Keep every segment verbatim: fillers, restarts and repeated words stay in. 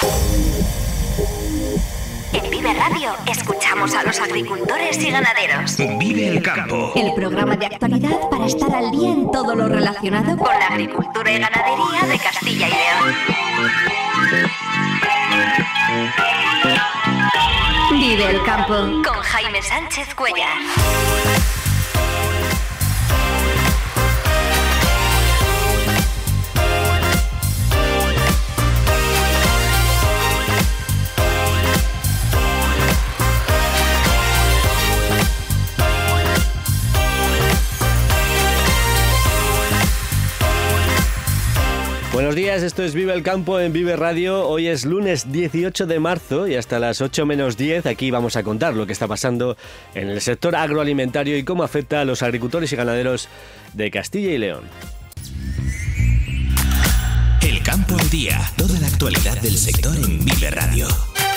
En Vive Radio escuchamos a los agricultores y ganaderos. Vive el campo. El programa de actualidad para estar al día en todo lo relacionado con la agricultura y ganadería de Castilla y León. Vive el campo con Jaime Sánchez Cuellar. Buenos días, esto es Vive el Campo en Vive Radio. Hoy es lunes dieciocho de marzo y hasta las ocho menos diez aquí vamos a contar lo que está pasando en el sector agroalimentario y cómo afecta a los agricultores y ganaderos de Castilla y León. El campo al día, toda la actualidad del sector en Vive Radio.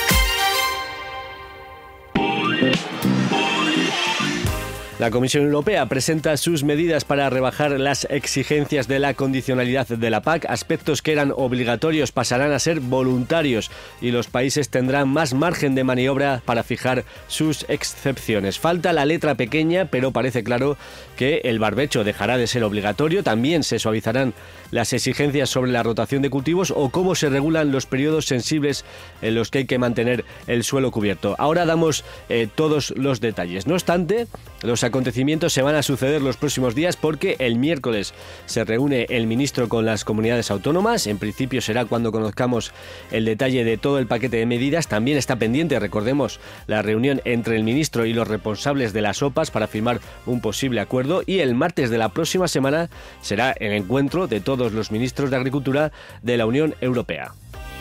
La Comisión Europea presenta sus medidas para rebajar las exigencias de la condicionalidad de la P A C. Aspectos que eran obligatorios pasarán a ser voluntarios y los países tendrán más margen de maniobra para fijar sus excepciones. Falta la letra pequeña, pero parece claro que el barbecho dejará de ser obligatorio. También se suavizarán las exigencias sobre la rotación de cultivos o cómo se regulan los periodos sensibles en los que hay que mantener el suelo cubierto. Ahora damos eh, todos los detalles. No obstante, los acontecimientos se van a suceder los próximos días porque el miércoles se reúne el ministro con las comunidades autónomas. En principio será cuando conozcamos el detalle de todo el paquete de medidas. También está pendiente, recordemos, la reunión entre el ministro y los responsables de las O P As para firmar un posible acuerdo. Y el martes de la próxima semana será el encuentro de todos los ministros de Agricultura de la Unión Europea.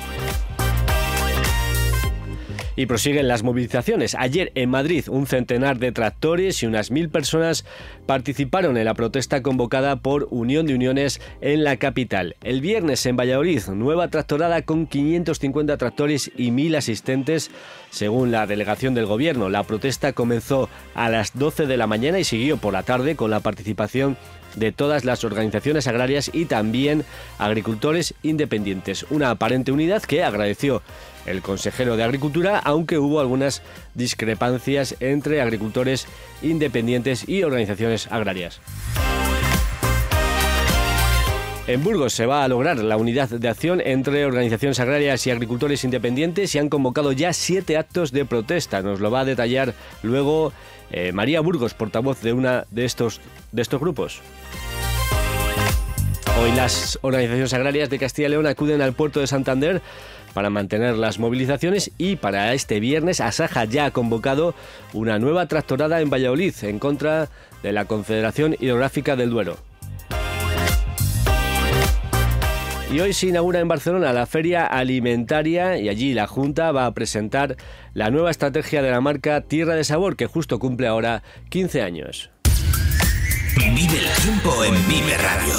Y prosiguen las movilizaciones. Ayer en Madrid un centenar de tractores y unas mil personas participaron en la protesta convocada por Unión de Uniones en la capital. El viernes en Valladolid, nueva tractorada con quinientos cincuenta tractores y mil asistentes, según la delegación del gobierno. La protesta comenzó a las doce de la mañana y siguió por la tarde con la participación de todas las organizaciones agrarias y también agricultores independientes. Una aparente unidad que agradeció el consejero de Agricultura, aunque hubo algunas discrepancias entre agricultores independientes y organizaciones agrarias. En Burgos se va a lograr la unidad de acción entre organizaciones agrarias y agricultores independientes y han convocado ya siete actos de protesta. Nos lo va a detallar luego eh, María Burgos, portavoz de una de estos, de estos grupos. Hoy las organizaciones agrarias de Castilla y León acuden al puerto de Santander para mantener las movilizaciones y para este viernes Asaja ya ha convocado una nueva tractorada en Valladolid en contra de la Confederación Hidrográfica del Duero. Y hoy se inaugura en Barcelona la Feria Alimentaria y allí la Junta va a presentar la nueva estrategia de la marca Tierra de Sabor, que justo cumple ahora quince años. Vive el tiempo en Vive Radio.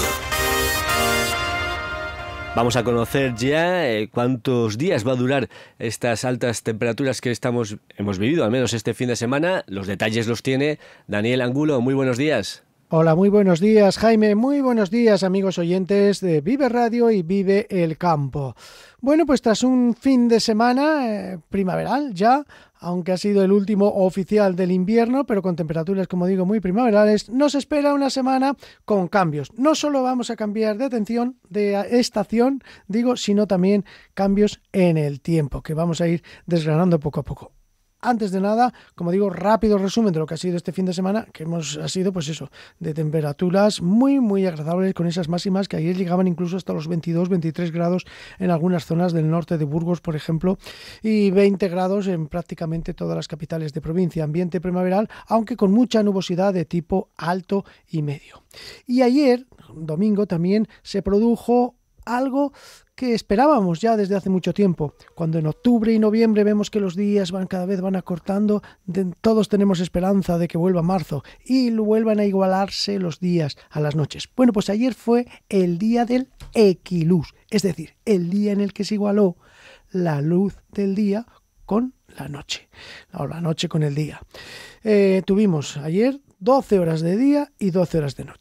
Vamos a conocer ya eh, cuántos días va a durar estas altas temperaturas que estamos hemos vivido, al menos este fin de semana. Los detalles los tiene Daniel Angulo. Muy buenos días. Hola, muy buenos días, Jaime. Muy buenos días, amigos oyentes de Vive Radio y Vive el Campo. Bueno, pues tras un fin de semana eh, primaveral ya, aunque ha sido el último oficial del invierno, pero con temperaturas, como digo, muy primaverales, nos espera una semana con cambios. No solo vamos a cambiar de atención, de estación, digo, sino también cambios en el tiempo, que vamos a ir desgranando poco a poco. Antes de nada, como digo, rápido resumen de lo que ha sido este fin de semana, que hemos ha sido, pues eso, de temperaturas muy, muy agradables, con esas máximas que ayer llegaban incluso hasta los veintidós, veintitrés grados en algunas zonas del norte de Burgos, por ejemplo, y veinte grados en prácticamente todas las capitales de provincia. Ambiente primaveral, aunque con mucha nubosidad de tipo alto y medio. Y ayer, domingo, también se produjo algo que esperábamos ya desde hace mucho tiempo. Cuando en octubre y noviembre vemos que los días van cada vez van acortando, de, todos tenemos esperanza de que vuelva marzo y vuelvan a igualarse los días a las noches. Bueno, pues ayer fue el día del equiluz, es decir, el día en el que se igualó la luz del día con la noche, o la noche con el día. Eh, tuvimos ayer doce horas de día y doce horas de noche.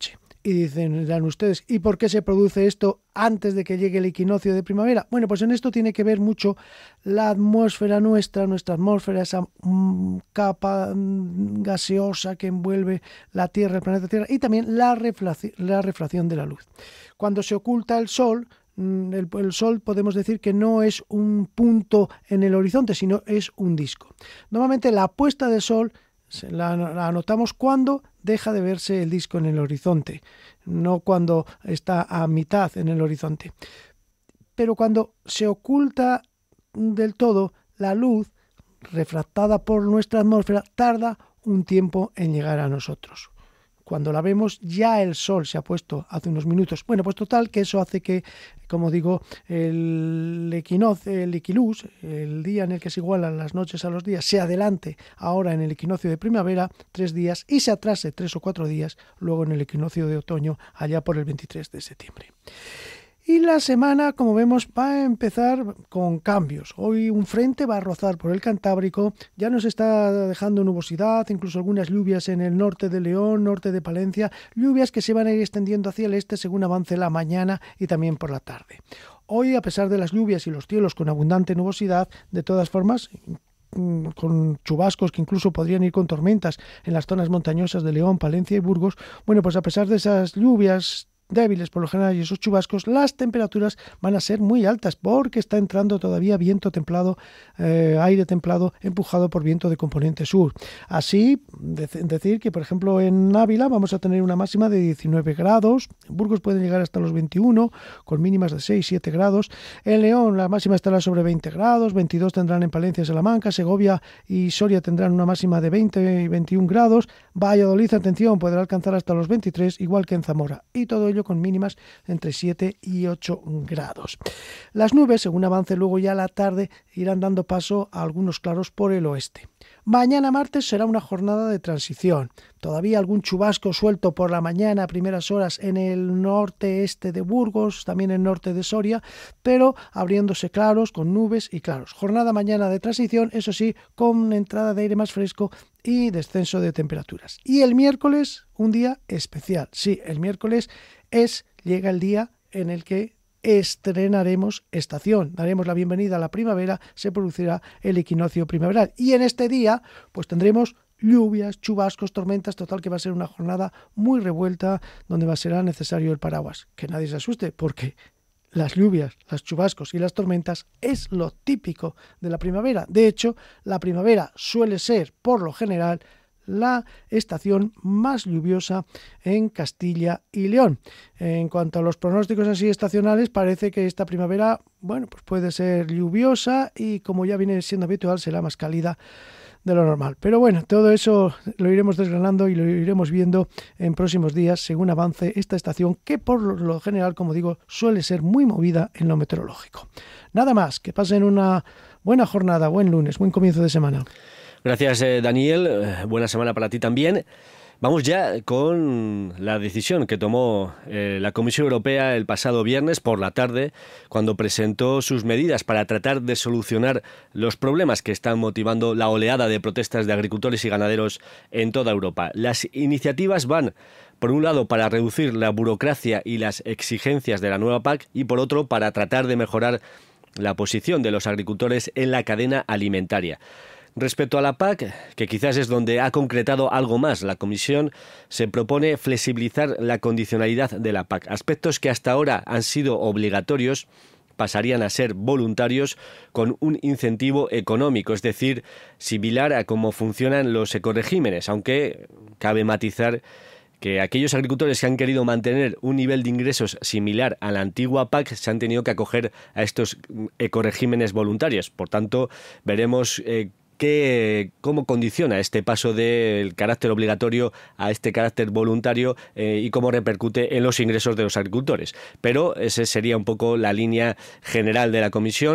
Y dicen, dirán ustedes, ¿y por qué se produce esto antes de que llegue el equinoccio de primavera? Bueno, pues en esto tiene que ver mucho la atmósfera nuestra, nuestra atmósfera, esa mmm, capa mmm, gaseosa que envuelve la Tierra, el planeta Tierra, y también la refracción, la refracción de la luz. Cuando se oculta el Sol, el, el Sol podemos decir que no es un punto en el horizonte, sino es un disco. Normalmente la puesta de Sol La, la anotamos cuando deja de verse el disco en el horizonte, no cuando está a mitad en el horizonte. Pero cuando se oculta del todo, la luz refractada por nuestra atmósfera tarda un tiempo en llegar a nosotros. Cuando la vemos, ya el sol se ha puesto hace unos minutos. Bueno, pues total, que eso hace que, como digo, el equinoccio, el equiluz, el día en el que se igualan las noches a los días, se adelante ahora en el equinoccio de primavera tres días y se atrase tres o cuatro días luego en el equinoccio de otoño, allá por el veintitrés de septiembre. Y la semana, como vemos, va a empezar con cambios. Hoy un frente va a rozar por el Cantábrico, ya nos está dejando nubosidad, incluso algunas lluvias en el norte de León, norte de Palencia, lluvias que se van a ir extendiendo hacia el este según avance la mañana y también por la tarde. Hoy, a pesar de las lluvias y los cielos con abundante nubosidad, de todas formas, con chubascos que incluso podrían ir con tormentas en las zonas montañosas de León, Palencia y Burgos, bueno, pues a pesar de esas lluvias débiles por lo general y esos chubascos, las temperaturas van a ser muy altas porque está entrando todavía viento templado, eh, aire templado empujado por viento de componente sur. Así, de- decir que por ejemplo en Ávila vamos a tener una máxima de diecinueve grados, en Burgos pueden llegar hasta los veintiuno, con mínimas de seis a siete grados, en León la máxima estará sobre veinte grados, veintidós tendrán en Palencia y Salamanca, Segovia y Soria tendrán una máxima de veinte y veintiún grados, Valladolid, atención, podrá alcanzar hasta los veintitrés, igual que en Zamora, y todo ello con mínimas entre siete y ocho grados. Las nubes, según avance luego ya la tarde, irán dando paso a algunos claros por el oeste. Mañana martes será una jornada de transición. Todavía algún chubasco suelto por la mañana a primeras horas en el norte-este de Burgos, también en el norte de Soria, pero abriéndose claros con nubes y claros. Jornada mañana de transición, eso sí, con entrada de aire más fresco y descenso de temperaturas. Y el miércoles, un día especial. Sí, el miércoles es, llega el día en el que estrenaremos estación, daremos la bienvenida a la primavera, se producirá el equinoccio primaveral y en este día pues tendremos lluvias, chubascos, tormentas, total que va a ser una jornada muy revuelta donde va a ser necesario el paraguas. Que nadie se asuste porque las lluvias, los chubascos y las tormentas es lo típico de la primavera. De hecho, la primavera suele ser, por lo general, la estación más lluviosa en Castilla y León. En cuanto a los pronósticos así estacionales, parece que esta primavera, bueno, pues puede ser lluviosa y como ya viene siendo habitual, será más cálida de lo normal. Pero bueno, todo eso lo iremos desgranando y lo iremos viendo en próximos días según avance esta estación que por lo general, como digo, suele ser muy movida en lo meteorológico. Nada más, que pasen una buena jornada, buen lunes, buen comienzo de semana. Gracias, eh, Daniel. Eh, buena semana para ti también. Vamos ya con la decisión que tomó eh, la Comisión Europea el pasado viernes por la tarde, cuando presentó sus medidas para tratar de solucionar los problemas que están motivando la oleada de protestas de agricultores y ganaderos en toda Europa. Las iniciativas van, por un lado, para reducir la burocracia y las exigencias de la nueva P A C y, por otro, para tratar de mejorar la posición de los agricultores en la cadena alimentaria. Respecto a la P A C, que quizás es donde ha concretado algo más, la Comisión se propone flexibilizar la condicionalidad de la P A C. Aspectos que hasta ahora han sido obligatorios pasarían a ser voluntarios con un incentivo económico, es decir, similar a cómo funcionan los ecoregímenes, aunque cabe matizar que aquellos agricultores que han querido mantener un nivel de ingresos similar a la antigua P A C se han tenido que acoger a estos ecoregímenes voluntarios. Por tanto, veremos eh, qué, cómo condiciona este paso del carácter obligatorio a este carácter voluntario eh, y cómo repercute en los ingresos de los agricultores. Pero esa sería un poco la línea general de la Comisión.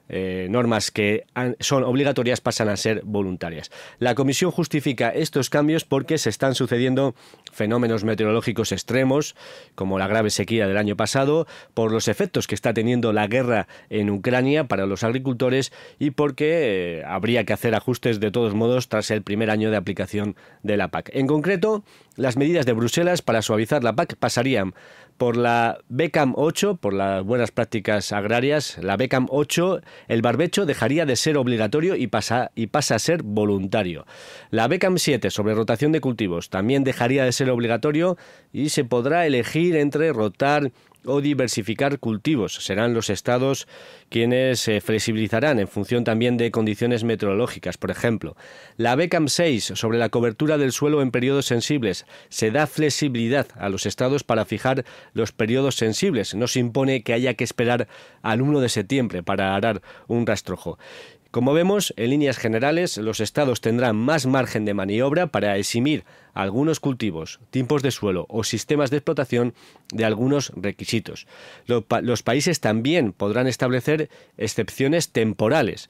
eh, normas que han, son obligatorias pasan a ser voluntarias. La Comisión justifica estos cambios porque se están sucediendo fenómenos meteorológicos extremos, como la grave sequía del año pasado, por los efectos que está teniendo la guerra en Ucrania para los agricultores y porque eh, habría que hacer ajustes de todos modos tras el primer año de aplicación de la P A C. En concreto, las medidas de Bruselas para suavizar la P A C pasarían por la B C A M ocho, por las buenas prácticas agrarias, la B C A M ocho, el barbecho dejaría de ser obligatorio y pasa, y pasa a ser voluntario. La B C A M siete, sobre rotación de cultivos, también dejaría de ser obligatorio y se podrá elegir entre rotar o diversificar cultivos. Serán los estados quienes se flexibilizarán en función también de condiciones meteorológicas. Por ejemplo, la B C A M seis, sobre la cobertura del suelo en periodos sensibles, se da flexibilidad a los estados para fijar los periodos sensibles. No se impone que haya que esperar al uno de septiembre para arar un rastrojo. Como vemos, en líneas generales, los estados tendrán más margen de maniobra para eximir algunos cultivos, tipos de suelo o sistemas de explotación de algunos requisitos. Los países también podrán establecer excepciones temporales.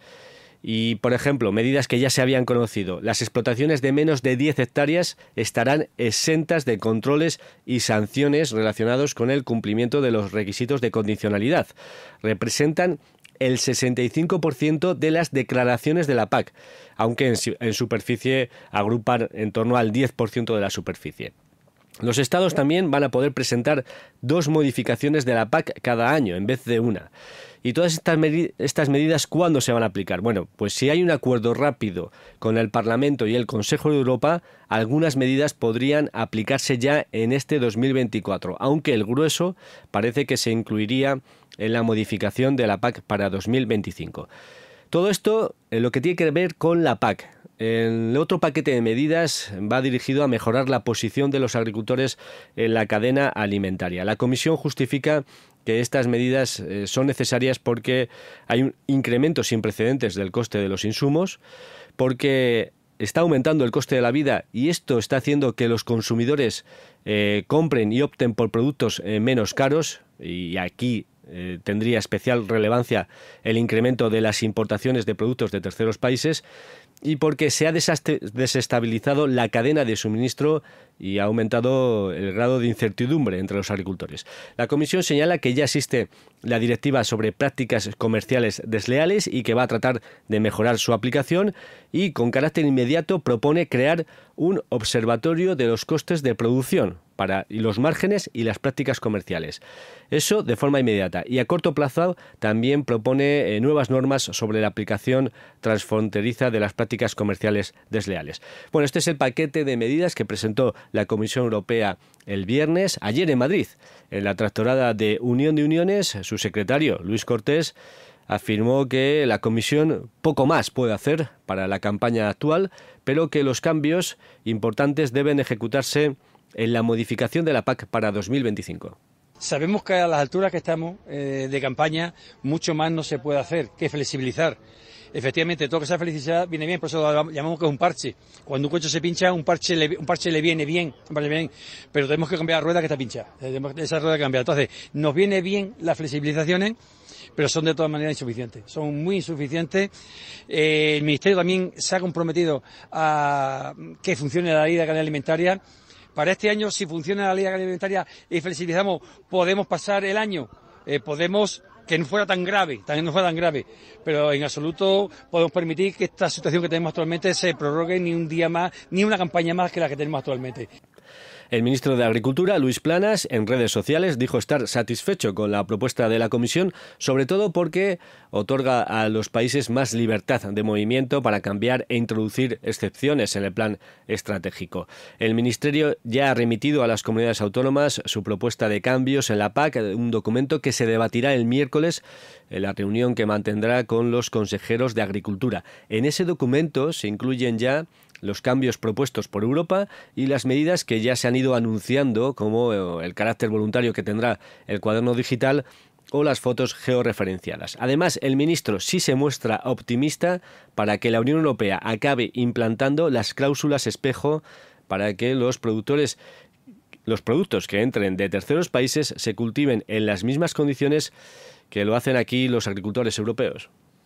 Y, por ejemplo, medidas que ya se habían conocido. Las explotaciones de menos de diez hectáreas estarán exentas de controles y sanciones relacionados con el cumplimiento de los requisitos de condicionalidad. Representan el sesenta y cinco por ciento de las declaraciones de la P A C, aunque en, en superficie agrupan en torno al diez por ciento de la superficie. Los estados también van a poder presentar dos modificaciones de la P A C cada año en vez de una. ¿Y todas estas, med- estas medidas cuándo se van a aplicar? Bueno, pues si hay un acuerdo rápido con el Parlamento y el Consejo de Europa, algunas medidas podrían aplicarse ya en este dos mil veinticuatro, aunque el grueso parece que se incluiría en la modificación de la P A C para dos mil veinticinco. Todo esto en lo que tiene que ver con la P A C. El otro paquete de medidas va dirigido a mejorar la posición de los agricultores en la cadena alimentaria. La Comisión justifica que estas medidas eh, son necesarias porque hay un incremento sin precedentes del coste de los insumos, porque está aumentando el coste de la vida y esto está haciendo que los consumidores eh, compren y opten por productos eh, menos caros, y aquí eh, tendría especial relevancia el incremento de las importaciones de productos de terceros países, y porque se ha desestabilizado la cadena de suministro y ha aumentado el grado de incertidumbre entre los agricultores. La Comisión señala que ya existe la directiva sobre prácticas comerciales desleales y que va a tratar de mejorar su aplicación, y con carácter inmediato propone crear un observatorio de los costes de producción para y los márgenes y las prácticas comerciales. Eso de forma inmediata. Y a corto plazo también propone eh, nuevas normas sobre la aplicación transfronteriza de las prácticas comerciales desleales. Bueno, este es el paquete de medidas que presentó la Comisión Europea el viernes, ayer en Madrid. En la tractorada de Unión de Uniones, su secretario, Luis Cortés, afirmó que la Comisión poco más puede hacer para la campaña actual, pero que los cambios importantes deben ejecutarse en la modificación de la P A C para dos mil veinticinco. Sabemos que a las alturas que estamos eh, de campaña mucho más no se puede hacer que flexibilizar. Efectivamente, todo que sea flexibilidad viene bien, por eso lo llamamos que es un parche. Cuando un coche se pincha, un parche le, un parche le viene bien, vale bien, pero tenemos que cambiar la rueda que está pinchada. Esa rueda que cambiar. Entonces, nos viene bien las flexibilizaciones, pero son de todas maneras insuficientes, son muy insuficientes. Eh, el Ministerio también se ha comprometido a que funcione la ley de cadena alimentaria. Para este año, si funciona la ley de cadena alimentaria y flexibilizamos, podemos pasar el año, eh, podemos que no fuera tan grave, también no fuera tan grave, pero en absoluto podemos permitir que esta situación que tenemos actualmente se prorrogue ni un día más, ni una campaña más que la que tenemos actualmente. El ministro de Agricultura, Luis Planas, en redes sociales dijo estar satisfecho con la propuesta de la Comisión, sobre todo porque otorga a los países más libertad de movimiento para cambiar e introducir excepciones en el plan estratégico. El Ministerio ya ha remitido a las comunidades autónomas su propuesta de cambios en la P A C, un documento que se debatirá el miércoles en la reunión que mantendrá con los consejeros de Agricultura. En ese documento se incluyen ya los cambios propuestos por Europa y las medidas que ya se han ido anunciando, como el carácter voluntario que tendrá el cuaderno digital o las fotos georreferenciadas. Además, el ministro sí se muestra optimista para que la Unión Europea acabe implantando las cláusulas espejo para que los productores, los productos que entren de terceros países se cultiven en las mismas condiciones que lo hacen aquí los agricultores europeos.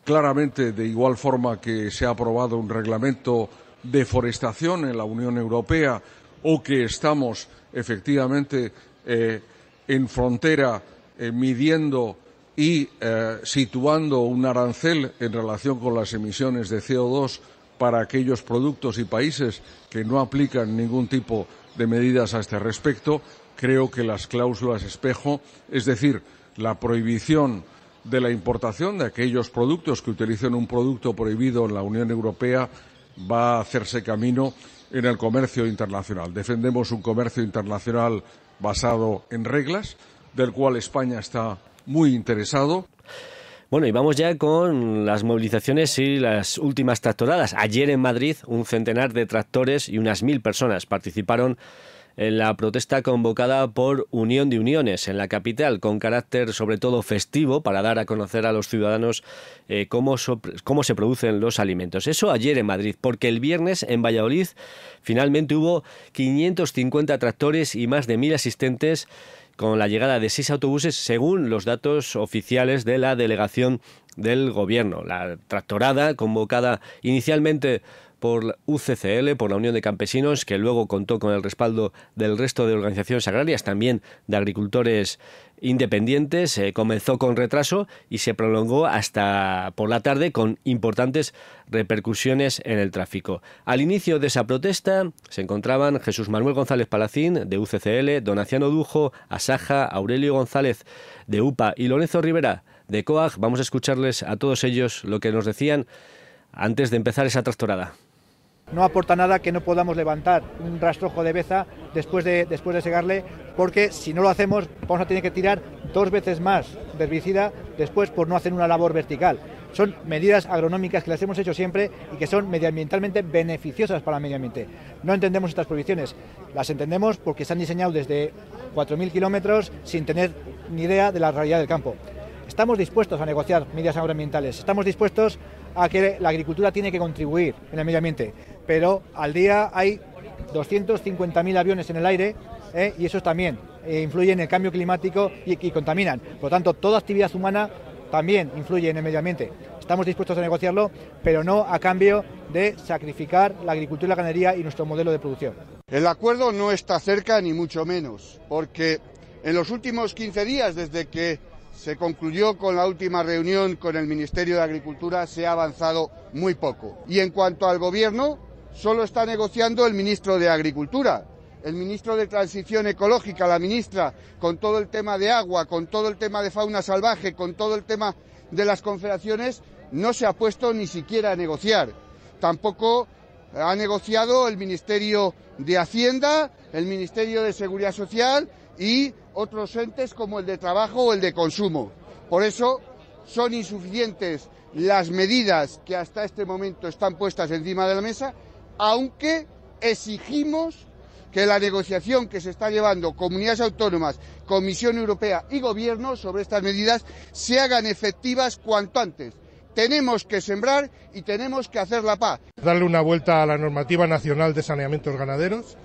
claramente, de igual forma que se ha aprobado un reglamento de forestación en la Unión Europea o que estamos efectivamente eh, en frontera eh, midiendo y eh, situando un arancel en relación con las emisiones de C O dos para aquellos productos y países que no aplican ningún tipo de medidas a este respecto, creo que las cláusulas espejo, es decir, la prohibición de la importación de aquellos productos que utilicen un producto prohibido en la Unión Europea, va a hacerse camino en el comercio internacional. Defendemos un comercio internacional basado en reglas, del cual España está muy interesado. Bueno, y vamos ya con las movilizaciones y las últimas tractoradas. Ayer en Madrid, un centenar de tractores y unas mil personas participaron en la protesta convocada por Unión de Uniones en la capital, con carácter sobre todo festivo, para dar a conocer a los ciudadanos eh, cómo, so, cómo se producen los alimentos. Eso ayer en Madrid, porque el viernes en Valladolid finalmente hubo quinientos cincuenta tractores y más de mil asistentes, con la llegada de seis autobuses, según los datos oficiales de la delegación del Gobierno. La tractorada, convocada inicialmente por U C C L, por la Unión de Campesinos, que luego contó con el respaldo del resto de organizaciones agrarias, también de agricultores independientes, eh, comenzó con retraso y se prolongó hasta por la tarde, con importantes repercusiones en el tráfico. Al inicio de esa protesta se encontraban Jesús Manuel González Palacín, de U C C L, Donaciano Dujo, Asaja, Aurelio González, de U P A, y Lorenzo Rivera, de C O A G. Vamos a escucharles a todos ellos lo que nos decían antes de empezar esa tractorada. No aporta nada que no podamos levantar un rastrojo de beza después de, después de segarle, porque si no lo hacemos vamos a tener que tirar dos veces más de herbicida después por no hacer una labor vertical. Son medidas agronómicas que las hemos hecho siempre y que son medioambientalmente beneficiosas para el medio ambiente. No entendemos estas prohibiciones, las entendemos porque se han diseñado desde cuatro mil kilómetros sin tener ni idea de la realidad del campo. Estamos dispuestos a negociar medidas agroambientales, estamos dispuestos a que la agricultura tiene que contribuir en el medio ambiente, pero al día hay doscientos cincuenta mil aviones en el aire ¿eh? y eso también eh, influye en el cambio climático y, y contaminan. Por lo tanto, toda actividad humana también influye en el medio ambiente. Estamos dispuestos a negociarlo, pero no a cambio de sacrificar la agricultura y la ganadería y nuestro modelo de producción. El acuerdo no está cerca, ni mucho menos, porque en los últimos quince días, desde que se concluyó con la última reunión con el Ministerio de Agricultura, se ha avanzado muy poco. Y en cuanto al Gobierno, solo está negociando el ministro de Agricultura. El ministro de Transición Ecológica, la ministra, con todo el tema de agua, con todo el tema de fauna salvaje, con todo el tema de las confederaciones, no se ha puesto ni siquiera a negociar. Tampoco ha negociado el Ministerio de Hacienda, el Ministerio de Seguridad Social y otros entes como el de Trabajo o el de Consumo. Por eso son insuficientes las medidas que hasta este momento están puestas encima de la mesa, aunque exigimos que la negociación que se está llevando comunidades autónomas, Comisión Europea y Gobierno sobre estas medidas se hagan efectivas cuanto antes. Tenemos que sembrar y tenemos que hacer la paz. Darle una vuelta a la normativa nacional de saneamientos ganaderos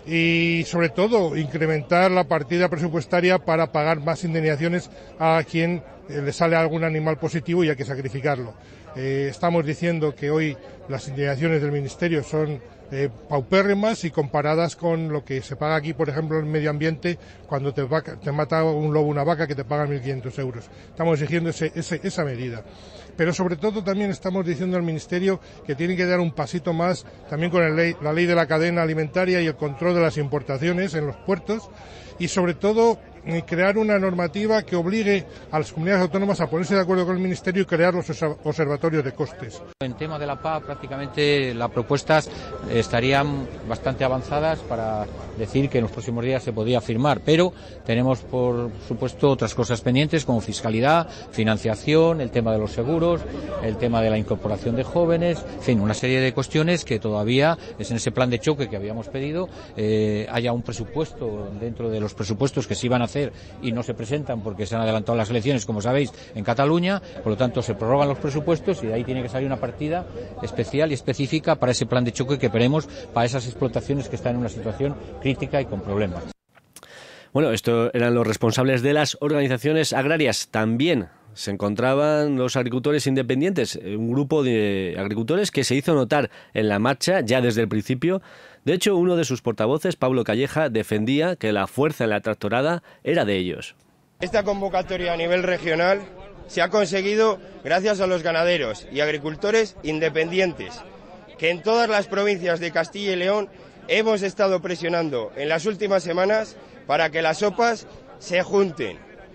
y, sobre todo, incrementar la partida presupuestaria para pagar más indemnizaciones a quien le sale algún animal positivo y hay que sacrificarlo. Eh, estamos diciendo que hoy las indemnizaciones del Ministerio son eh, paupérrimas y comparadas con lo que se paga aquí, por ejemplo, en medio ambiente, cuando te, vaca, te mata un lobo una vaca que te pagan mil quinientos euros. Estamos exigiendo ese, ese, esa medida. Pero sobre todo también estamos diciendo al Ministerio que tiene que dar un pasito más también con el ley, la ley de la cadena alimentaria y el control de las importaciones en los puertos y sobre todo crear una normativa que obligue a las comunidades autónomas a ponerse de acuerdo con el Ministerio y crear los observatorios de costes. En tema de la P A, prácticamente las propuestas estarían bastante avanzadas para decir que en los próximos días se podía firmar, pero tenemos por supuesto otras cosas pendientes como fiscalidad, financiación, el tema de los seguros, el tema de la incorporación de jóvenes, en fin, una serie de cuestiones que todavía es en ese plan de choque que habíamos pedido, eh, haya un presupuesto dentro de los presupuestos que se iban a hacer y no se presentan porque se han adelantado las elecciones, como sabéis, en Cataluña, por lo tanto se prorrogan los presupuestos y de ahí tiene que salir una partida especial y específica para ese plan de choque que queremos para esas explotaciones que están en una situación crítica y con problemas. Bueno, estos eran los responsables de las organizaciones agrarias. También se encontraban los agricultores independientes, un grupo de agricultores que se hizo notar en la marcha ya desde el principio. De hecho, uno de sus portavoces, Pablo Calleja, defendía que la fuerza en la tractorada era de ellos. Esta convocatoria a nivel regional se ha conseguido gracias a los ganaderos y agricultores independientes, que en todas las provincias de Castilla y León hemos estado presionando en las últimas semanas para que las O P As se junten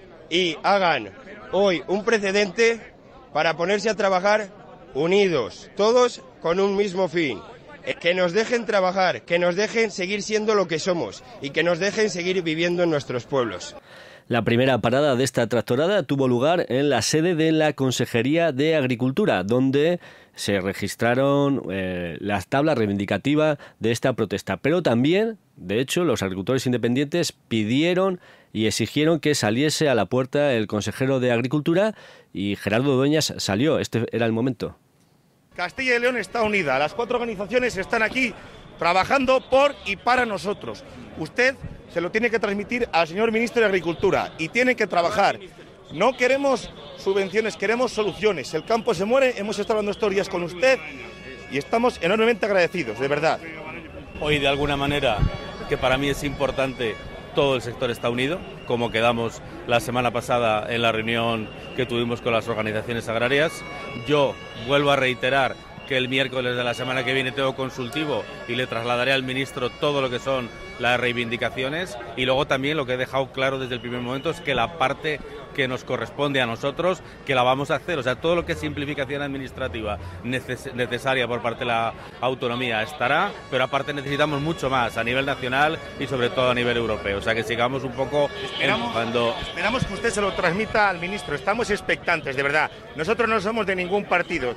y hagan hoy un precedente para ponerse a trabajar unidos, todos con un mismo fin, que nos dejen trabajar, que nos dejen seguir siendo lo que somos y que nos dejen seguir viviendo en nuestros pueblos. La primera parada de esta tractorada tuvo lugar en la sede de la Consejería de Agricultura, donde se registraron eh, las tablas reivindicativas de esta protesta. Pero también, de hecho, los agricultores independientes pidieron y exigieron que saliese a la puerta el consejero de Agricultura y Gerardo Dueñas salió. Este era el momento. Castilla y León está unida. Las cuatro organizaciones están aquí trabajando por y para nosotros. Usted se lo tiene que transmitir al señor ministro de Agricultura y tiene que trabajar. No queremos subvenciones, queremos soluciones. El campo se muere, hemos estado hablando estos días con usted y estamos enormemente agradecidos, de verdad. Hoy, de alguna manera, que para mí es importante, todo el sector está unido, como quedamos la semana pasada en la reunión que tuvimos con las organizaciones agrarias. Yo vuelvo a reiterar que el miércoles de la semana que viene tengo consultivo y le trasladaré al ministro todo lo que son las reivindicaciones, y luego también lo que he dejado claro desde el primer momento es que la parte que nos corresponde a nosotros, que la vamos a hacer, o sea, todo lo que es simplificación administrativa neces- necesaria por parte de la autonomía estará, pero aparte necesitamos mucho más a nivel nacional y sobre todo a nivel europeo, o sea, que sigamos un poco esperamos, cuando... esperamos que usted se lo transmita al ministro, estamos expectantes, de verdad, nosotros no somos de ningún partido.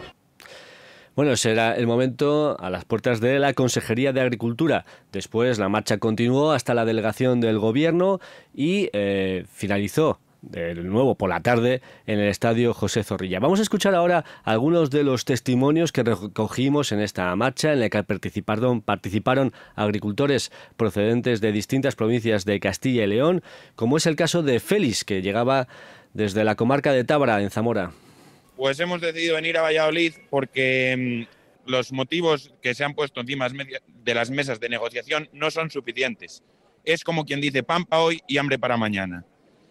Bueno, será el momento a las puertas de la Consejería de Agricultura. Después la marcha continuó hasta la delegación del Gobierno y eh, finalizó de nuevo por la tarde en el Estadio José Zorrilla. Vamos a escuchar ahora algunos de los testimonios que recogimos en esta marcha en la que participaron, participaron agricultores procedentes de distintas provincias de Castilla y León, como es el caso de Félix, que llegaba desde la comarca de Tábara, en Zamora. Pues hemos decidido venir a Valladolid porque mmm, los motivos que se han puesto encima de las mesas de negociación no son suficientes. Es como quien dice pan para hoy y hambre para mañana.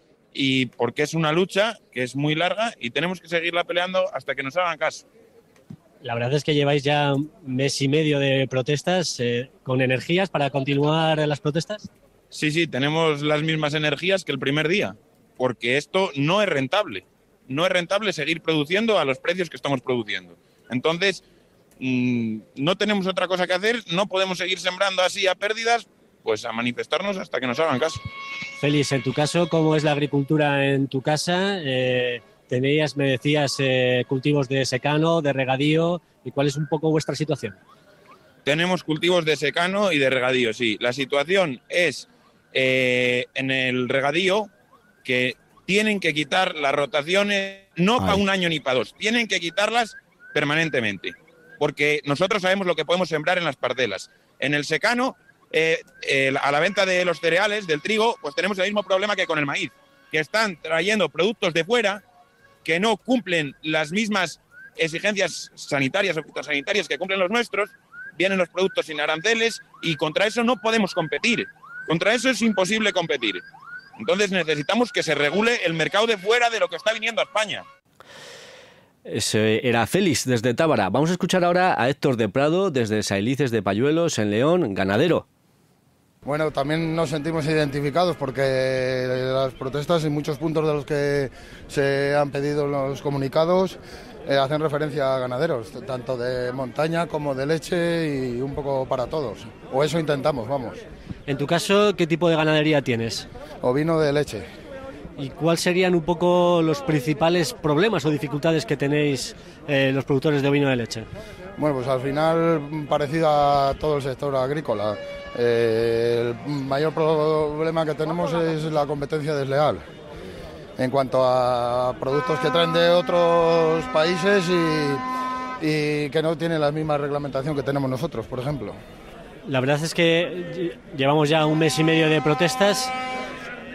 Y porque es una lucha que es muy larga y tenemos que seguirla peleando hasta que nos hagan caso. La verdad es que lleváis ya un mes y medio de protestas, eh, ¿con energías para continuar las protestas? Sí, sí, tenemos las mismas energías que el primer día, porque esto no es rentable. No es rentable seguir produciendo a los precios que estamos produciendo. Entonces, mmm, no tenemos otra cosa que hacer, no podemos seguir sembrando así a pérdidas, pues a manifestarnos hasta que nos hagan caso. Félix, en tu caso, ¿cómo es la agricultura en tu casa? Eh, tenías, me decías, eh, cultivos de secano, de regadío, ¿y cuál es un poco vuestra situación? Tenemos cultivos de secano y de regadío, sí. La situación es eh, en el regadío que tienen que quitar las rotaciones, no para un año ni para dos, tienen que quitarlas permanentemente, porque nosotros sabemos lo que podemos sembrar en las parcelas. En el secano, eh, eh, a la venta de los cereales, del trigo, pues tenemos el mismo problema que con el maíz, que están trayendo productos de fuera que no cumplen las mismas exigencias sanitarias o fitosanitarias que cumplen los nuestros, vienen los productos sin aranceles y contra eso no podemos competir, contra eso es imposible competir. Entonces necesitamos que se regule el mercado de fuera de lo que está viniendo a España. Ese era Félix desde Tábara. Vamos a escuchar ahora a Héctor de Prado desde Sailices de Payuelos, en León, ganadero. Bueno, también nos sentimos identificados porque las protestas en muchos puntos de los que se han pedido los comunicados eh, hacen referencia a ganaderos, tanto de montaña como de leche y un poco para todos. O eso intentamos, vamos. En tu caso, ¿qué tipo de ganadería tienes? Ovino de leche. ¿Y cuáles serían un poco los principales problemas o dificultades que tenéis eh, los productores de ovino de leche? Bueno, pues al final parecido a todo el sector agrícola. Eh, el mayor problema que tenemos es la competencia desleal en cuanto a productos que traen de otros países y, y que no tienen la misma reglamentación que tenemos nosotros, por ejemplo. La verdad es que llevamos ya un mes y medio de protestas.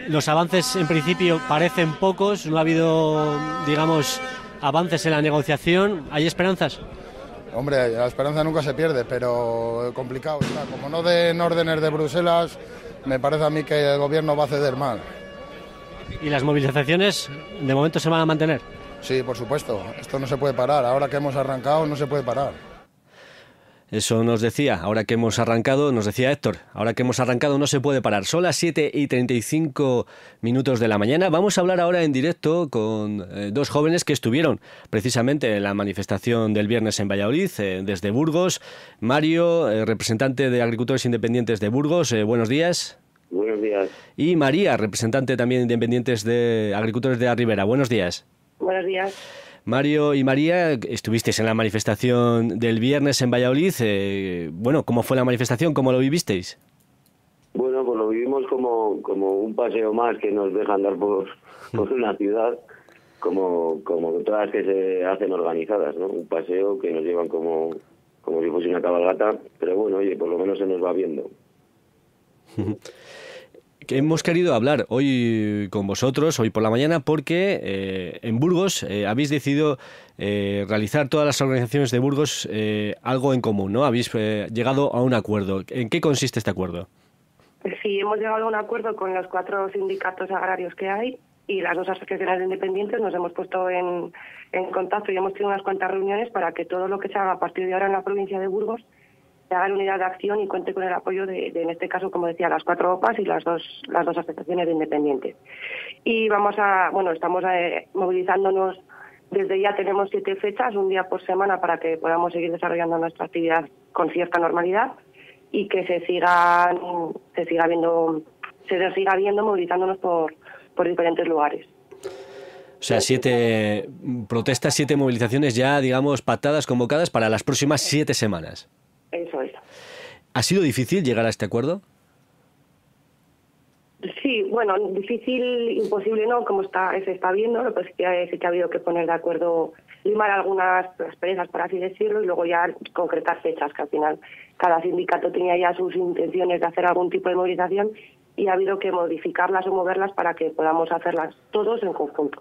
los avances en principio parecen pocos, no ha habido, digamos, avances en la negociación. ¿Hay esperanzas? Hombre, la esperanza nunca se pierde, pero complicado está. Como no den órdenes de Bruselas, me parece a mí que el gobierno va a ceder mal. ¿Y las movilizaciones de momento se van a mantener? Sí, por supuesto. Esto no se puede parar. Ahora que hemos arrancado, no se puede parar. Eso nos decía, ahora que hemos arrancado, nos decía Héctor, ahora que hemos arrancado no se puede parar. Son las siete y treinta y cinco minutos de la mañana. Vamos a hablar ahora en directo con eh, dos jóvenes que estuvieron precisamente en la manifestación del viernes en Valladolid, eh, desde Burgos. Mario, eh, representante de Agricultores Independientes de Burgos, eh, buenos días. Buenos días. Y María, representante también de Independientes de Agricultores de la Ribera, buenos días. Buenos días. Mario y María, estuvisteis en la manifestación del viernes en Valladolid. Eh, bueno, ¿cómo fue la manifestación? ¿Cómo lo vivisteis? Bueno, pues lo vivimos como, como un paseo más que nos deja andar por, por una ciudad, como, como todas las que se hacen organizadas, ¿no? Un paseo que nos llevan como, como si fuese una cabalgata, pero bueno, oye, por lo menos se nos va viendo. Que hemos querido hablar hoy con vosotros, hoy por la mañana, porque eh, en Burgos eh, habéis decidido eh, realizar todas las organizaciones de Burgos eh, algo en común, ¿no? Habéis eh, llegado a un acuerdo. ¿En qué consiste este acuerdo? Sí, hemos llegado a un acuerdo con los cuatro sindicatos agrarios que hay y las dos asociaciones de independientes. Nos hemos puesto en, en contacto y hemos tenido unas cuantas reuniones para que todo lo que se haga a partir de ahora en la provincia de Burgos se haga en unidad de acción y cuente con el apoyo de, de, en este caso, como decía, las cuatro O P As y las dos las dos asociaciones de independientes. Y vamos a, bueno, estamos eh, movilizándonos desde ya, tenemos siete fechas, un día por semana, para que podamos seguir desarrollando nuestra actividad con cierta normalidad y que se sigan, se siga viendo, se siga viendo movilizándonos por, por diferentes lugares. O sea, siete protestas, siete movilizaciones ya, digamos, pactadas, convocadas para las próximas siete semanas. Eso es. ¿Ha sido difícil llegar a este acuerdo? Sí, bueno, difícil, imposible no, como está se está viendo, lo que sí que, sí que ha habido que poner de acuerdo, limar algunas asperezas, por así decirlo, y luego ya concretar fechas, que al final cada sindicato tenía ya sus intenciones de hacer algún tipo de movilización y ha habido que modificarlas o moverlas para que podamos hacerlas todos en conjunto.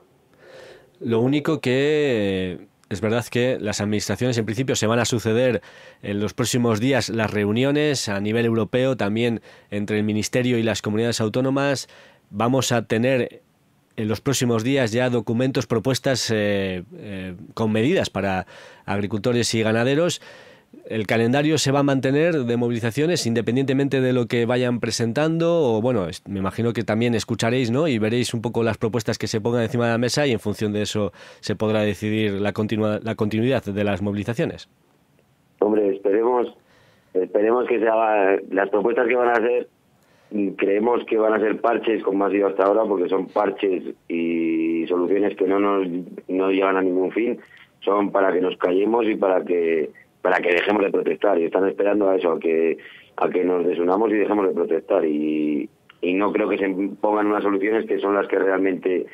Lo único que... Es verdad que las administraciones en principio se van a suceder en los próximos días las reuniones a nivel europeo, también entre el Ministerio y las comunidades autónomas. Vamos a tener en los próximos días ya documentos, propuestas eh, eh, con medidas para agricultores y ganaderos. ¿El calendario se va a mantener de movilizaciones independientemente de lo que vayan presentando? O bueno, me imagino que también escucharéis, ¿no? Y veréis un poco las propuestas que se pongan encima de la mesa y en función de eso se podrá decidir la, continua, la continuidad de las movilizaciones. Hombre, esperemos, esperemos que se haga, las propuestas que van a hacer, creemos que van a ser parches como ha sido hasta ahora, porque son parches y soluciones que no nos no llevan a ningún fin, son para que nos callemos y para que para que dejemos de protestar, y están esperando a eso, a que a que nos desunamos y dejemos de protestar, y, y no creo que se pongan unas soluciones que son las que realmente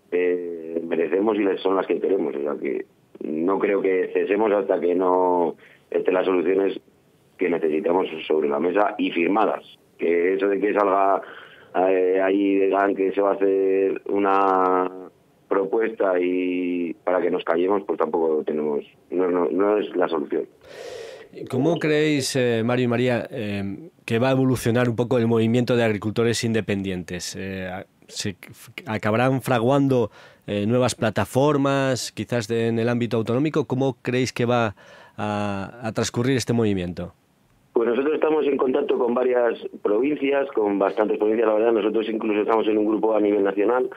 eh, merecemos y son las que queremos, o sea que no creo que cesemos hasta que no estén las soluciones que necesitamos sobre la mesa y firmadas, que eso de que salga eh, ahí digan que se va a hacer una propuesta y para que nos callemos, pues tampoco tenemos, no, no, no es la solución. ¿Cómo creéis, eh, Mario y María, eh, que va a evolucionar un poco el movimiento de agricultores independientes? Eh, ¿Se acabarán fraguando eh, nuevas plataformas, quizás de, en el ámbito autonómico? ¿Cómo creéis que va a, a transcurrir este movimiento? Pues nosotros estamos en contacto con varias provincias, con bastantes provincias, la verdad. Nosotros incluso estamos en un grupo a nivel nacional.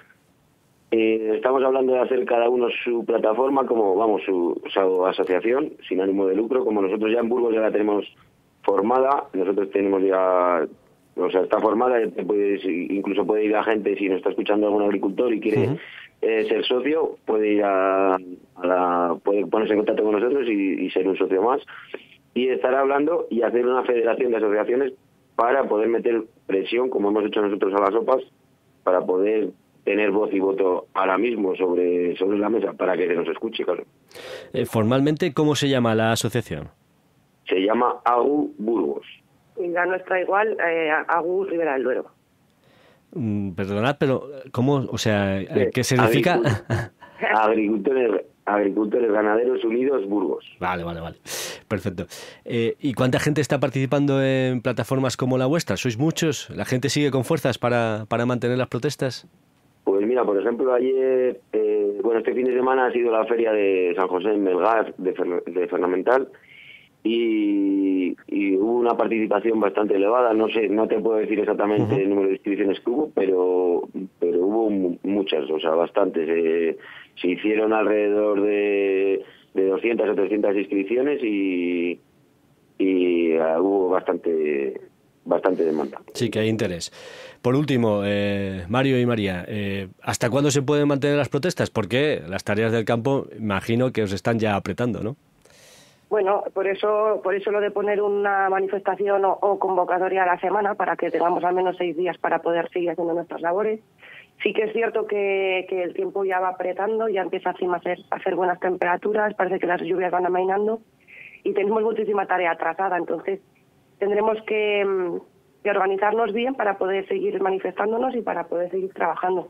Eh, estamos hablando de hacer cada uno su plataforma, como vamos, su, su asociación sin ánimo de lucro, como nosotros ya en Burgos ya la tenemos formada, nosotros tenemos ya, o sea, está formada, puedes, incluso puede ir a gente, si nos está escuchando algún agricultor y quiere uh-huh. eh, ser socio, puede ir a, a la, puede ponerse en contacto con nosotros y, y ser un socio más, y estar hablando y hacer una federación de asociaciones para poder meter presión, como hemos hecho nosotros a las O P As, para poder tener voz y voto ahora mismo sobre, sobre la mesa para que se nos escuche, claro. Eh, formalmente, ¿cómo se llama la asociación? Se llama A G U Burgos. Y la nuestra igual, eh, A G U Ribera del Duero. Mm, perdonad, pero ¿cómo? O sea, Sí, ¿qué significa? Agricultores, Agricultores Ganaderos Unidos Burgos. Vale, vale, vale. Perfecto. Eh, ¿Y cuánta gente está participando en plataformas como la vuestra? ¿Sois muchos? ¿La gente sigue con fuerzas para, para mantener las protestas? Pues mira, por ejemplo, ayer, eh, bueno, este fin de semana ha sido la feria de San José en Melgar, de, Fer, de Fernamental, y, y hubo una participación bastante elevada. No sé, no te puedo decir exactamente uh-huh. el número de inscripciones que hubo, pero, pero hubo muchas, o sea, bastantes. Eh, se hicieron alrededor de, de doscientas o trescientas inscripciones y, y uh, hubo bastante, bastante demanda. Sí, que hay interés. Por último, eh, Mario y María, eh, ¿hasta cuándo se pueden mantener las protestas? Porque las tareas del campo, imagino que os están ya apretando, ¿no? Bueno, por eso por eso lo de poner una manifestación o, o convocatoria a la semana, para que tengamos al menos seis días para poder seguir haciendo nuestras labores. Sí que es cierto que, que el tiempo ya va apretando, ya empieza a hacer, a hacer buenas temperaturas, parece que las lluvias van amainando y tenemos muchísima tarea atrasada, entonces tendremos que... y organizarnos bien para poder seguir manifestándonos y para poder seguir trabajando.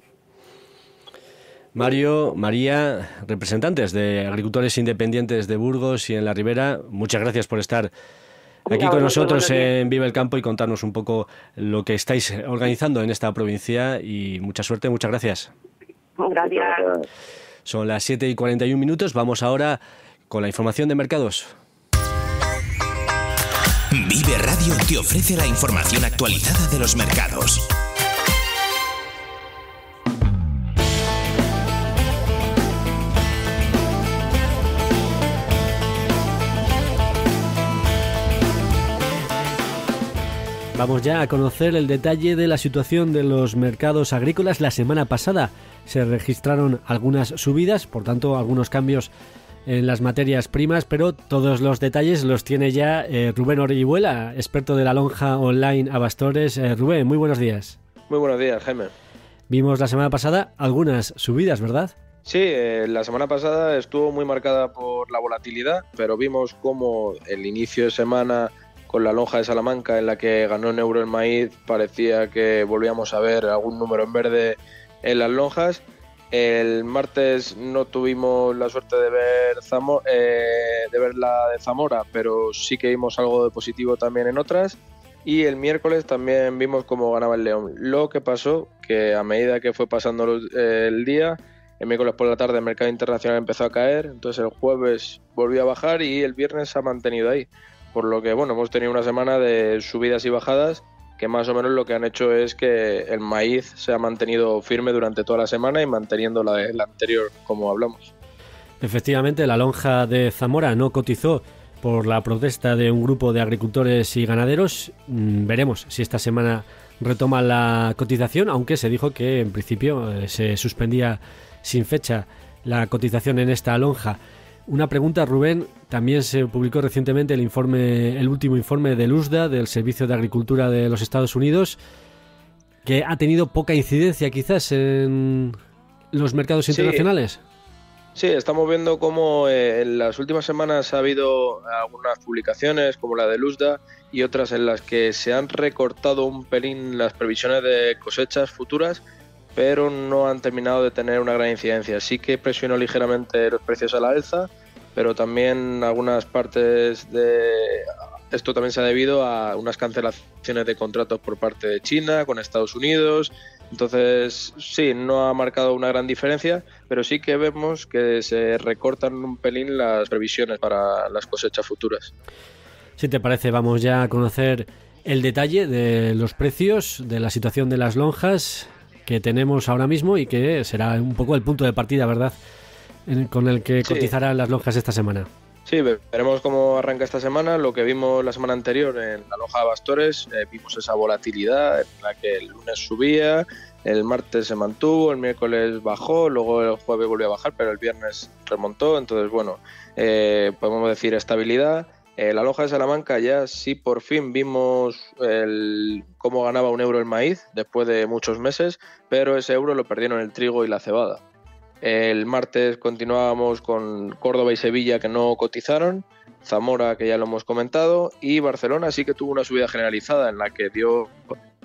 Mario, María, representantes de agricultores independientes de Burgos y en la Ribera, muchas gracias por estar aquí con nosotros en Vive el Campo y contarnos un poco lo que estáis organizando en esta provincia y mucha suerte, muchas gracias. Gracias. Son las siete y cuarenta y un minutos, vamos ahora con la información de mercados. Vive Radio te ofrece la información actualizada de los mercados. Vamos ya a conocer el detalle de la situación de los mercados agrícolas. La semana pasada se registraron algunas subidas, por tanto algunos cambios en las materias primas, pero todos los detalles los tiene ya eh, Rubén Orihuela, experto de la lonja online Abastores. Eh, Rubén, muy buenos días. Muy buenos días, Jaime. Vimos la semana pasada algunas subidas, ¿verdad? Sí, eh, la semana pasada estuvo muy marcada por la volatilidad, pero vimos cómo el inicio de semana con la lonja de Salamanca, en la que ganó un euro el maíz, parecía que volvíamos a ver algún número en verde en las lonjas. El martes no tuvimos la suerte de ver, Zamora, eh, de ver la de Zamora, pero sí que vimos algo de positivo también en otras. Y el miércoles también vimos cómo ganaba el León. Lo que pasó, que a medida que fue pasando los, eh, el día, el miércoles por la tarde el mercado internacional empezó a caer, entonces el jueves volvió a bajar y el viernes se ha mantenido ahí. Por lo que, bueno, hemos tenido una semana de subidas y bajadas, que más o menos lo que han hecho es que el maíz se ha mantenido firme durante toda la semana y manteniendo la, de, la anterior, como hablamos. Efectivamente, la lonja de Zamora no cotizó por la protesta de un grupo de agricultores y ganaderos. Mm, veremos si esta semana retoma la cotización, aunque se dijo que en principio eh, se suspendía sin fecha la cotización en esta lonja. Una pregunta, Rubén, también se publicó recientemente el informe, el último informe del U S D A, del Servicio de Agricultura de los Estados Unidos, que ha tenido poca incidencia quizás en los mercados internacionales. Sí, sí, estamos viendo cómo eh, en las últimas semanas ha habido algunas publicaciones como la del U S D A y otras en las que se han recortado un pelín las previsiones de cosechas futuras, pero no han terminado de tener una gran incidencia. Sí que presionó ligeramente los precios a la alza, pero también algunas partes de esto también se ha debido a unas cancelaciones de contratos por parte de China con Estados Unidos. Entonces, sí, no ha marcado una gran diferencia, pero sí que vemos que se recortan un pelín las previsiones para las cosechas futuras. Si te parece, vamos ya a conocer el detalle de los precios, de la situación de las lonjas que tenemos ahora mismo y que será un poco el punto de partida, ¿verdad?, en, con el que sí. cotizarán las lonjas esta semana. Sí, veremos cómo arranca esta semana. Lo que vimos la semana anterior en la lonja de Abastores, eh, vimos esa volatilidad en la que el lunes subía, el martes se mantuvo, el miércoles bajó, luego el jueves volvió a bajar, pero el viernes remontó. Entonces, bueno, eh, podemos decir estabilidad. Eh, la lonja de Salamanca ya sí por fin vimos el, cómo ganaba un euro el maíz después de muchos meses, pero ese euro lo perdieron el trigo y la cebada. El martes continuábamos con Córdoba y Sevilla, que no cotizaron, Zamora, que ya lo hemos comentado, y Barcelona sí que tuvo una subida generalizada en la que dio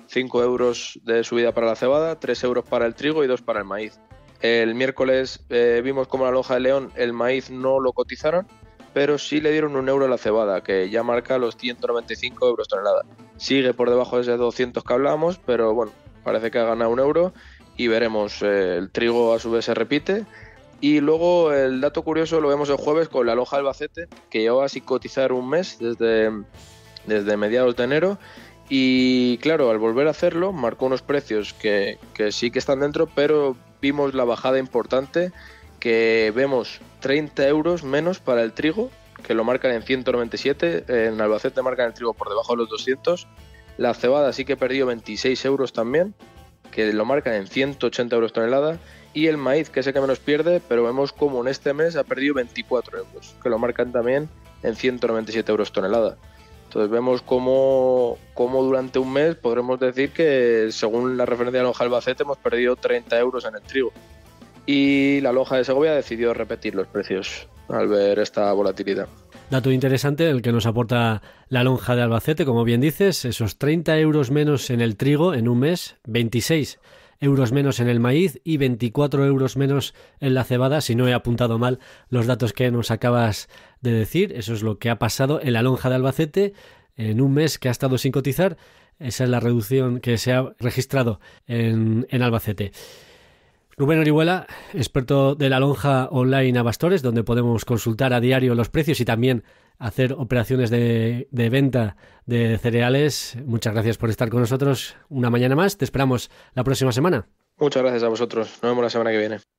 cinco euros de subida para la cebada, tres euros para el trigo y dos para el maíz. El miércoles eh, vimos como la lonja de León el maíz no lo cotizaron, pero sí le dieron un euro a la cebada, que ya marca los ciento noventa y cinco euros tonelada. Sigue por debajo de esos doscientos que hablábamos, pero bueno, parece que ha ganado un euro y veremos. Eh, el trigo a su vez se repite. Y luego el dato curioso lo vemos el jueves con la lonja de Albacete, que llevaba sin cotizar un mes desde, desde mediados de enero. Y claro, al volver a hacerlo, marcó unos precios que, que sí que están dentro, pero vimos la bajada importante, que vemos treinta euros menos para el trigo, que lo marcan en ciento noventa y siete, en Albacete marcan el trigo por debajo de los doscientos, la cebada sí que perdió veintiséis euros también, que lo marcan en ciento ochenta euros tonelada, y el maíz, que es el que menos pierde, pero vemos como en este mes ha perdido veinticuatro euros, que lo marcan también en ciento noventa y siete euros tonelada. Entonces vemos cómo, cómo durante un mes podremos decir que, según la referencia de la lonja Albacete, hemos perdido treinta euros en el trigo. Y la lonja de Segovia decidió repetir los precios al ver esta volatilidad. Dato interesante el que nos aporta la lonja de Albacete, como bien dices, esos treinta euros menos en el trigo en un mes, veintiséis euros menos en el maíz y veinticuatro euros menos en la cebada. Si no he apuntado mal los datos que nos acabas de decir, eso es lo que ha pasado en la lonja de Albacete en un mes que ha estado sin cotizar. Esa es la reducción que se ha registrado en, en Albacete. Rubén Orihuela, experto de la lonja online Abastores, donde podemos consultar a diario los precios y también hacer operaciones de, de venta de cereales. Muchas gracias por estar con nosotros una mañana más. Te esperamos la próxima semana. Muchas gracias a vosotros. Nos vemos la semana que viene.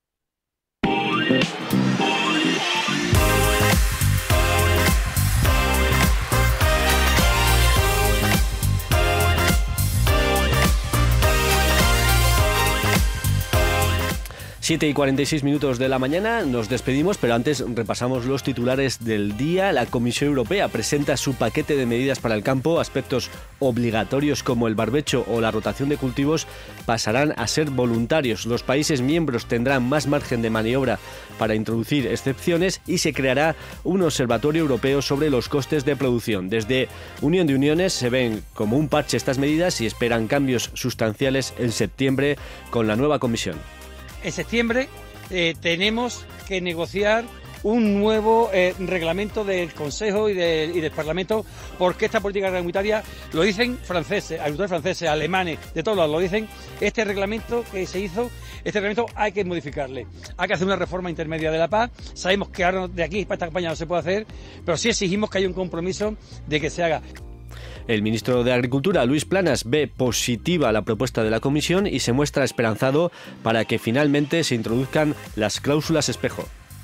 siete y cuarenta y seis minutos de la mañana, nos despedimos, pero antes repasamos los titulares del día. La Comisión Europea presenta su paquete de medidas para el campo. Aspectos obligatorios como el barbecho o la rotación de cultivos pasarán a ser voluntarios. Los países miembros tendrán más margen de maniobra para introducir excepciones y se creará un observatorio europeo sobre los costes de producción. Desde Unión de Uniones se ven como un parche estas medidas y esperan cambios sustanciales en septiembre con la nueva Comisión. En septiembre eh, tenemos que negociar un nuevo eh, reglamento del Consejo y, de, y del Parlamento, porque esta política agroalimentaria, lo dicen franceses, agricultores franceses, alemanes, de todos lados lo dicen, este reglamento que se hizo, este reglamento hay que modificarle, hay que hacer una reforma intermedia de la P A C. Sabemos que ahora de aquí para esta campaña no se puede hacer, pero sí exigimos que haya un compromiso de que se haga. El ministro de Agricultura, Luis Planas, ve positiva la propuesta de la Comisión y se muestra esperanzado para que finalmente se introduzcan las cláusulas espejo.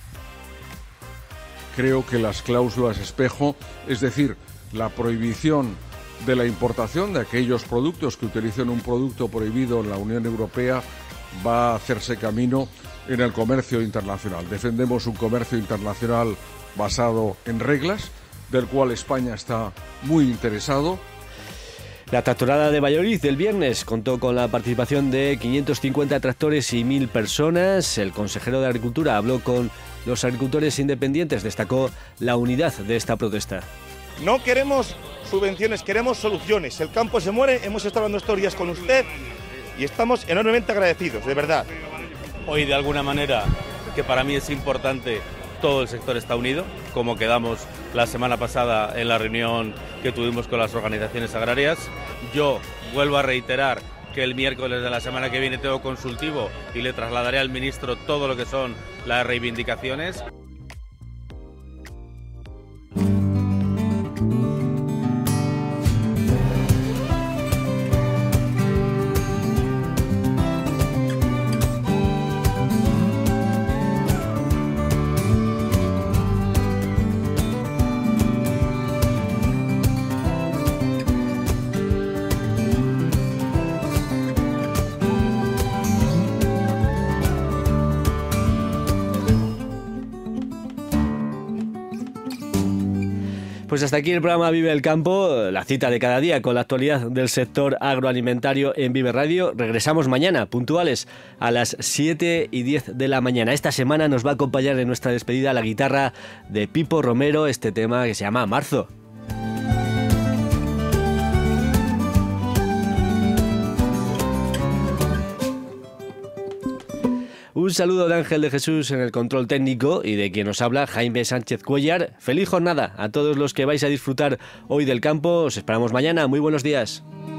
Creo que las cláusulas espejo, es decir, la prohibición de la importación de aquellos productos que utilicen un producto prohibido en la Unión Europea, va a hacerse camino en el comercio internacional. Defendemos un comercio internacional basado en reglas, del cual España está muy interesado. La tractorada de Valladolid del viernes contó con la participación de quinientos cincuenta tractores y mil personas. El consejero de Agricultura habló con los agricultores independientes, destacó la unidad de esta protesta. No queremos subvenciones, queremos soluciones. El campo se muere, hemos estado hablando estos días con usted y estamos enormemente agradecidos, de verdad. Hoy, de alguna manera, que para mí es importante, todo el sector está unido, como quedamos la semana pasada en la reunión que tuvimos con las organizaciones agrarias. Yo vuelvo a reiterar que el miércoles de la semana que viene tengo consultivo y le trasladaré al ministro todo lo que son las reivindicaciones. Pues hasta aquí el programa Vive el Campo, la cita de cada día con la actualidad del sector agroalimentario en Vive Radio. Regresamos mañana, puntuales, a las siete y diez de la mañana. Esta semana nos va a acompañar en nuestra despedida la guitarra de Pipo Romero, este tema que se llama Marzo. Un saludo de Ángel de Jesús en el control técnico y de quien nos habla, Jaime Sánchez Cuellar. Feliz jornada a todos los que vais a disfrutar hoy del campo. Os esperamos mañana. Muy buenos días.